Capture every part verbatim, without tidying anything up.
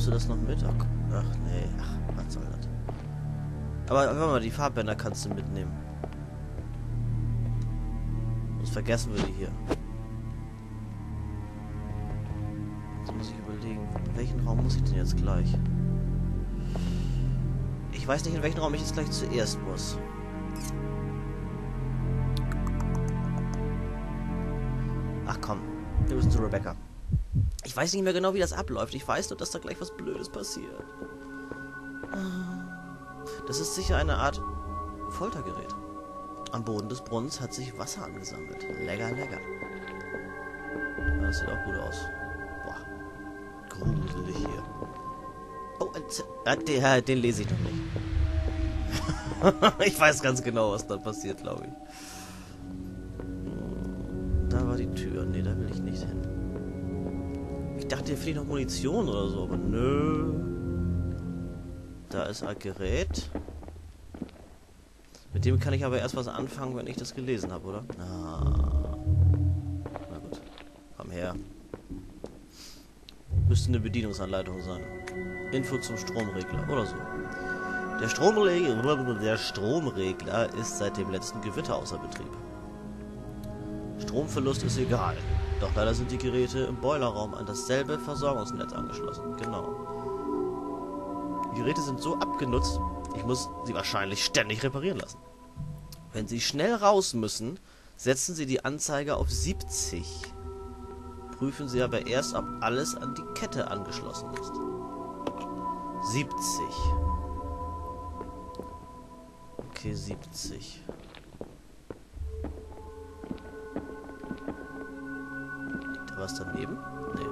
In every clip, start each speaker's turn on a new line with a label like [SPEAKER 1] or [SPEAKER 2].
[SPEAKER 1] du das noch mit? Ach, ach nee, ach, was soll das? Aber warte mal, die Farbbänder kannst du mitnehmen. Sonst vergessen wir die hier. Jetzt muss ich überlegen, in welchen Raum muss ich denn jetzt gleich? Ich weiß nicht, in welchen Raum ich jetzt gleich zuerst muss. Ach komm, wir müssen zu Rebecca. Ich weiß nicht mehr genau, wie das abläuft. Ich weiß nur, dass da gleich was Blödes passiert. Das ist sicher eine Art Foltergerät. Am Boden des Brunnens hat sich Wasser angesammelt. Lecker, lecker. Das sieht auch gut aus. Boah. Gruselig hier. Oh, äh, den, äh, den lese ich noch nicht. Ich weiß ganz genau, was da passiert, glaube ich. Da war die Tür. Nee, da will ich nicht hin. Ich dachte, hier finde ich noch Munition oder so, aber nö. Da ist ein Gerät. Mit dem kann ich aber erst was anfangen, wenn ich das gelesen habe, oder? Ah. Na gut. Komm her. Müsste eine Bedienungsanleitung sein. Info zum Stromregler oder so. Der Stromregler, der Stromregler ist seit dem letzten Gewitter außer Betrieb. Stromverlust ist egal. Doch leider sind die Geräte im Boilerraum an dasselbe Versorgungsnetz angeschlossen. Genau. Die Geräte sind so abgenutzt, ich muss sie wahrscheinlich ständig reparieren lassen. Wenn Sie schnell raus müssen, setzen Sie die Anzeige auf siebzig. Prüfen Sie aber erst, ob alles an die Kette angeschlossen ist. siebzig. Okay, siebzig. Liegt da was daneben? Nee.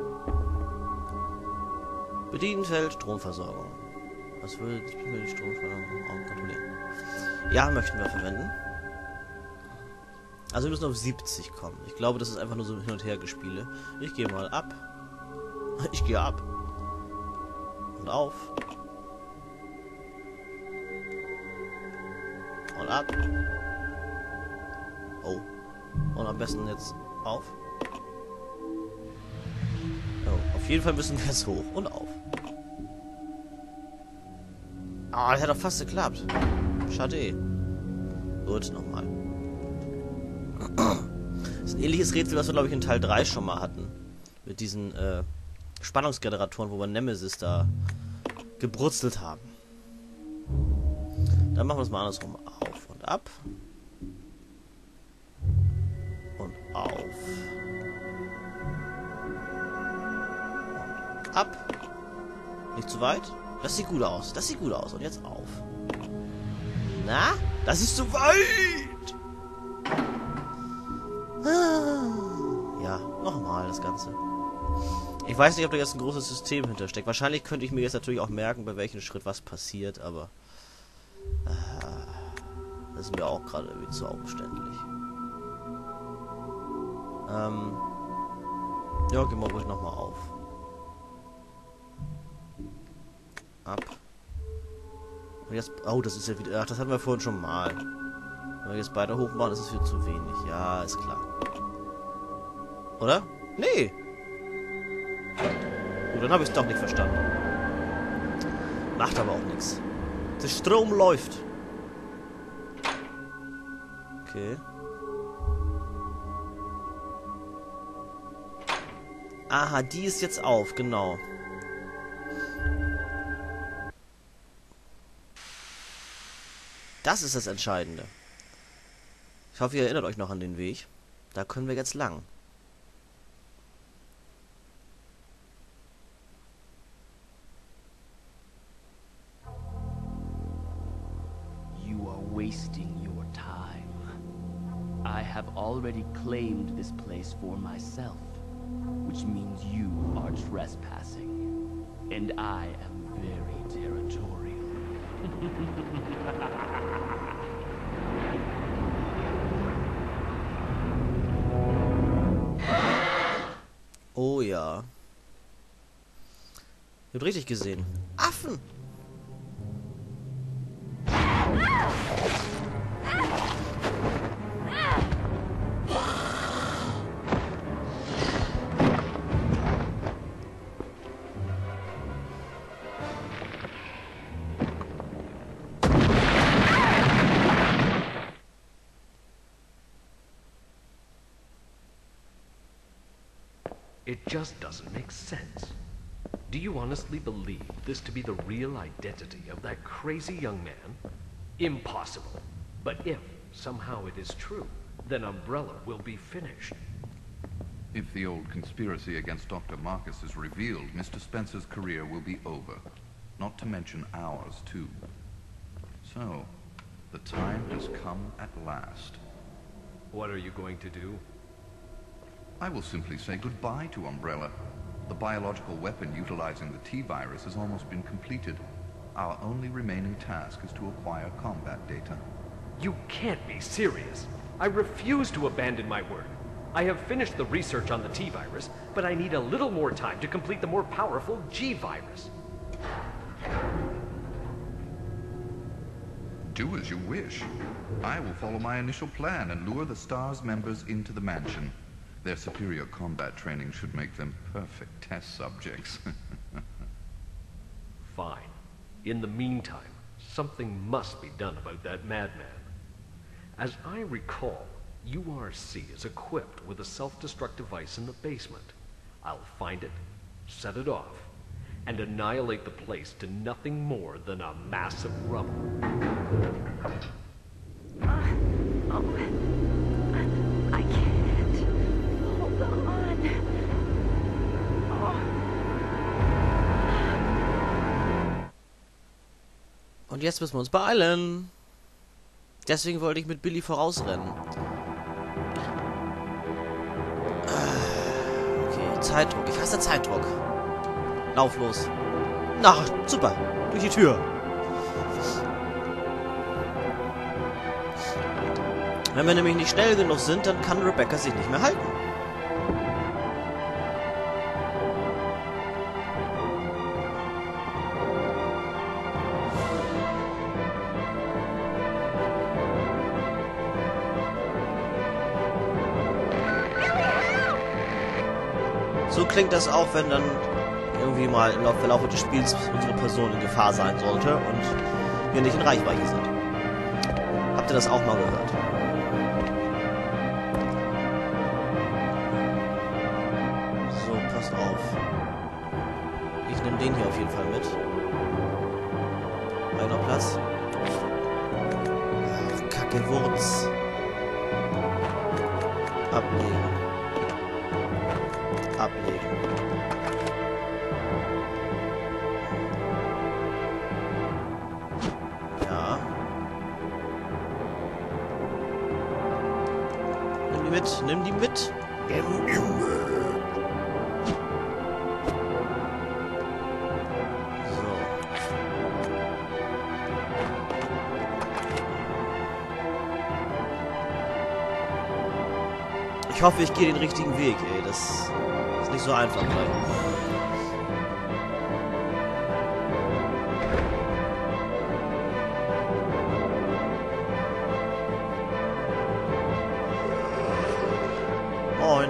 [SPEAKER 1] Bedienfeld, Stromversorgung. Was würde die Stromversorgung kontrollieren? Ja, möchten wir verwenden. Also wir müssen auf siebzig kommen. Ich glaube, das ist einfach nur so ein Hin- und Her-Gespiele. Ich gehe mal ab. Ich gehe ab. Und auf. Und ab. Oh. Und am besten jetzt auf. Oh, auf jeden Fall müssen wir jetzt hoch und auf. Ah, das hat doch fast geklappt. Schade. Gut, nochmal. Das ist ein ähnliches Rätsel, was wir, glaube ich, in Teil drei schon mal hatten. Mit diesen äh, Spannungsgeneratoren, wo wir Nemesis da gebrutzelt haben. Dann machen wir es mal andersrum. Auf und ab. Und auf. Und ab. Nicht zu weit. Das sieht gut aus. Das sieht gut aus. Und jetzt auf. Na? Das ist zu weit! Ja, nochmal das Ganze. Ich weiß nicht, ob da jetzt ein großes System hintersteckt. Wahrscheinlich könnte ich mir jetzt natürlich auch merken, bei welchem Schritt was passiert, aber äh, das ist mir auch gerade irgendwie zu umständlich. Ähm, ja, gehen wir ruhig nochmal auf. Ab. Und jetzt, oh, das ist ja wieder, ach, das hatten wir vorhin schon mal. Wenn wir jetzt beide hoch machen, ist es wieder zu wenig. Ja, ist klar. Oder? Nee. Gut, dann habe ich es doch nicht verstanden. Macht aber auch nichts. Der Strom läuft. Okay. Aha, die ist jetzt auf, genau. Das ist das Entscheidende. Ich hoffe, ihr erinnert euch noch an den Weg. Da können wir jetzt lang.
[SPEAKER 2] You are wasting your time. I have already claimed this place for myself, which means you are trespassing. And I am very territorial.
[SPEAKER 1] Oh ja. Ihr habt richtig gesehen. Affen!
[SPEAKER 3] It just doesn't make sense. Do you honestly believe this to be the real identity of that crazy young man? Impossible. But if somehow it is true, then Umbrella will be finished.
[SPEAKER 4] If the old conspiracy against Doctor Marcus is revealed, Mister Spencer's career will be over. Not to mention ours, too. So, the time has come at last.
[SPEAKER 3] What are you going to do?
[SPEAKER 4] I will simply say goodbye to Umbrella. The biological weapon utilizing the T-virus has almost been completed. Our only remaining task is to acquire combat data.
[SPEAKER 3] You can't be serious. I refuse to abandon my word. I have finished the research on the T-virus, but I need a little more time to complete the more powerful G-virus.
[SPEAKER 4] Do as you wish. I will follow my initial plan and lure the STARS members into the mansion. Their superior combat training should make them perfect test subjects.
[SPEAKER 3] Fine. In the meantime, something must be done about that madman. As I recall, U R C is equipped with a self-destruct device in the basement. I'll find it, set it off, and annihilate the place to nothing more than a mass of rubble.
[SPEAKER 5] Uh, oh, I, I can't. Hold on. Oh.
[SPEAKER 1] Und jetzt müssen wir uns beeilen. Deswegen wollte ich mit Billy vorausrennen. Okay, Zeitdruck. Ich hasse Zeitdruck. Lauf los. Na, super. Durch die Tür. Wenn wir nämlich nicht schnell genug sind, dann kann Rebecca sich nicht mehr halten. So klingt das auch, wenn dann irgendwie mal im Verlauf des Spiels unsere Person in Gefahr sein sollte und wir nicht in Reichweite sind. Habt ihr das auch mal gehört? So, passt auf. Ich nehme den hier auf jeden Fall mit. Einer Platz. Ach, Kacke Wurz. Ablegen. Ablegen. Ja. Nimm die mit, nimm die mit. Nimm die mit. So. Ich hoffe, ich gehe den richtigen Weg, ey. Das ist nicht so einfach gleich. Moin.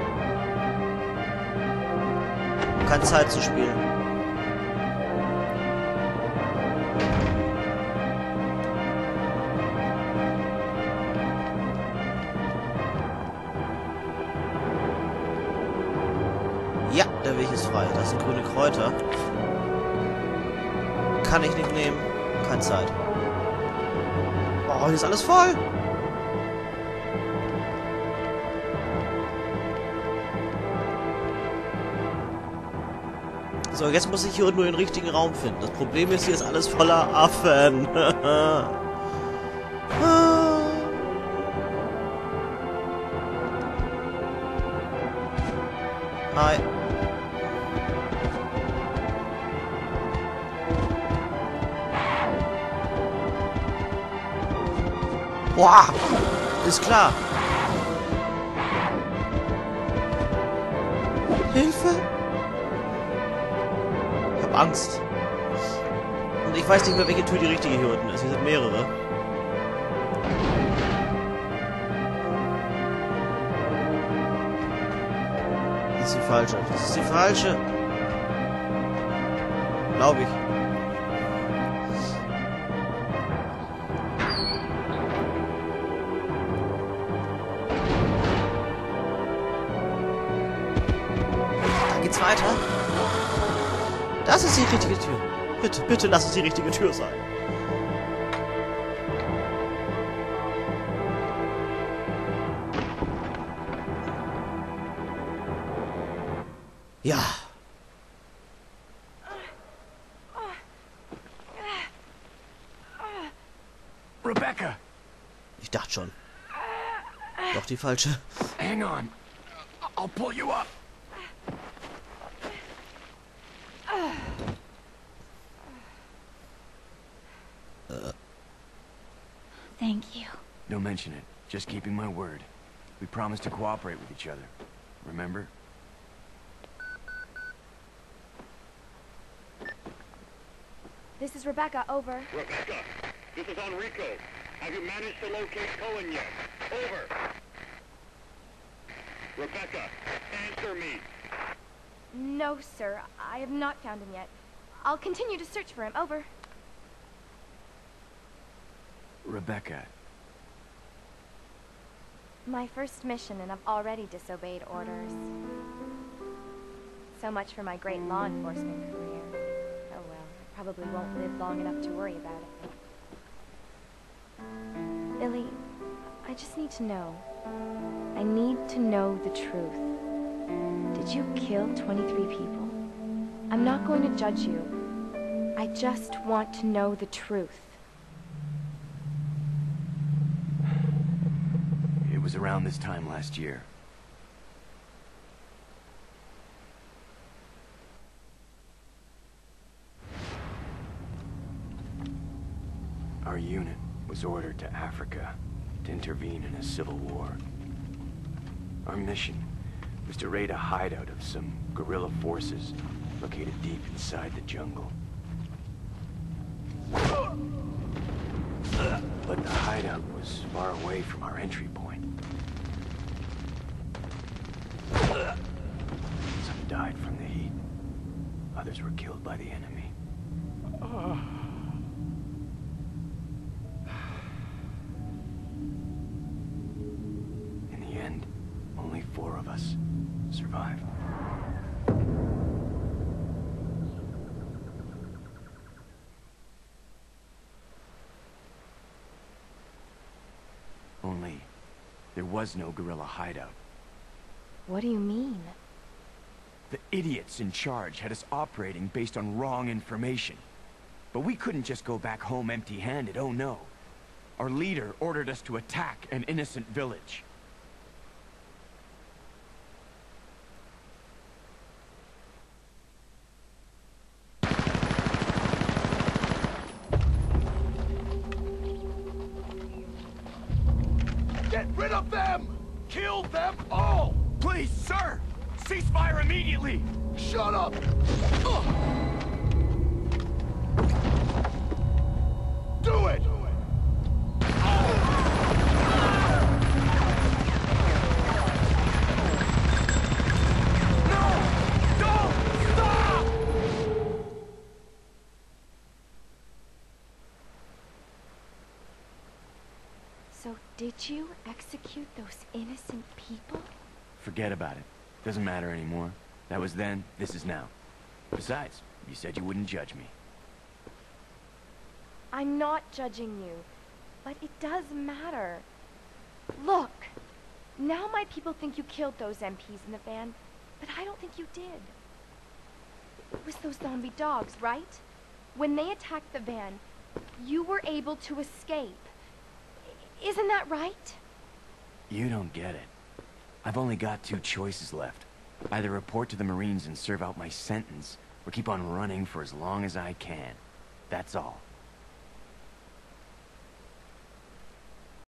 [SPEAKER 1] Keine Zeit zu spielen. Ja, der Weg ist frei. Das sind grüne Kräuter. Kann ich nicht nehmen. Keine Zeit. Oh, hier ist alles voll. So, jetzt muss ich hier nur den richtigen Raum finden. Das Problem ist, hier ist alles voller Affen. Hi. Boah, ist klar. Hilfe. Ich hab Angst. Und ich weiß nicht mehr, welche Tür die richtige hier unten ist. Hier sind mehrere. Das ist die falsche. Das ist die falsche. Glaube ich. geht's weiter? Das ist die richtige Tür. Bitte, bitte lass es die richtige Tür sein. Ja.
[SPEAKER 6] Rebecca!
[SPEAKER 1] Ich dachte schon. Doch die falsche.
[SPEAKER 6] Hang on. I'll pull you up.
[SPEAKER 5] Thank you.
[SPEAKER 6] Don't mention it. Just keeping my word. We promised to cooperate with each other. Remember?
[SPEAKER 7] This is Rebecca, over.
[SPEAKER 8] Rebecca, this is Enrico. Have you managed to locate Cohen yet? Over. Rebecca, answer me.
[SPEAKER 7] No, sir. I have not found him yet. I'll continue to search for him, over.
[SPEAKER 6] Rebecca.
[SPEAKER 7] My first mission, and I've already disobeyed orders. So much for my great law enforcement career. Oh well, I probably won't live long enough to worry about it. Billy, I just need to know. I need to know the truth. Did you kill twenty-three people? I'm not going to judge you. I just want to know the truth.
[SPEAKER 6] It was around this time last year. Our unit was ordered to Africa to intervene in a civil war. Our mission was to raid a hideout of some guerrilla forces located deep inside the jungle. But the hideout was far away from our entry point. Some died from the heat. Others were killed by the enemy. In the end, only four of us survived. Only, there was no guerrilla hideout.
[SPEAKER 7] What do you mean?
[SPEAKER 6] The idiots in charge had us operating based on wrong information. But we couldn't just go back home empty-handed, oh no. Our leader ordered us to attack an innocent village. Get rid of them! Kill them all! Please, sir! Ceasefire immediately! Shut up! Ugh. Do it! No! Don't! Stop!
[SPEAKER 7] So did you execute those innocent people?
[SPEAKER 6] Forget about it. Doesn't matter anymore. That was then, this is now. Besides, you said you wouldn't judge me.
[SPEAKER 7] I'm not judging you, but it does matter. Look, now my people think you killed those M Ps in the van, but I don't think you did. It was those zombie dogs, right? When they attacked the van, you were able to escape. Isn't that right?
[SPEAKER 6] You don't get it. I've only got two choices left. Either report to the Marines and serve out my sentence, or keep on running for as long as I can. That's all.